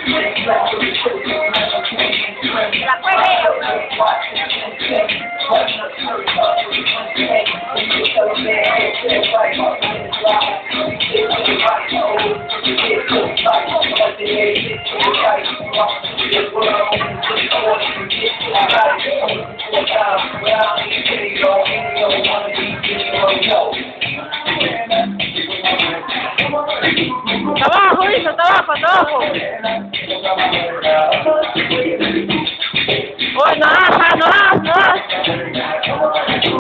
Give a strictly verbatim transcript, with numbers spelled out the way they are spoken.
La cuello. Está abajo, dice, está abajo, está abajo. Oye, no, no, no.